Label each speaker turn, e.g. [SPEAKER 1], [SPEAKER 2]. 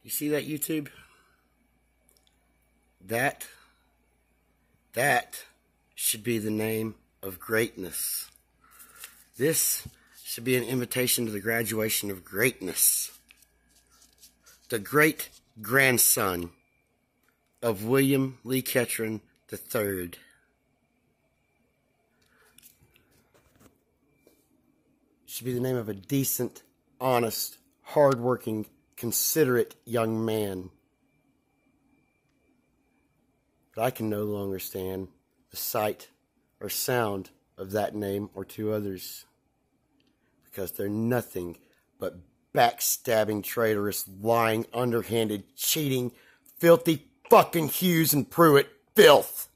[SPEAKER 1] You see that, YouTube? That should be the name of greatness. This should be an invitation to the graduation of greatness. The great-grandson of William Lee Ketron III. Should be the name of a decent, honest, hard-working, considerate young man. But I can no longer stand the sight or sound of that name or two others, because they're nothing but backstabbing, traitorous, lying, underhanded, cheating, filthy fucking Hughes and Pruitt filth.